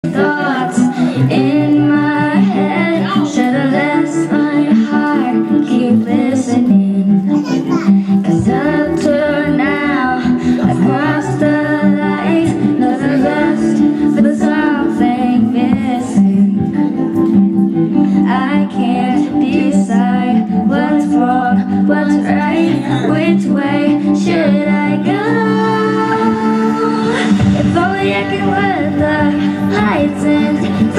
thoughts in my head. Should've left my heart, keep listening. Cause up to now, I've crossed the line. Nothing left but something missing. I can't decide what's wrong, what's right. Which way should I go? If only I could let the lights in.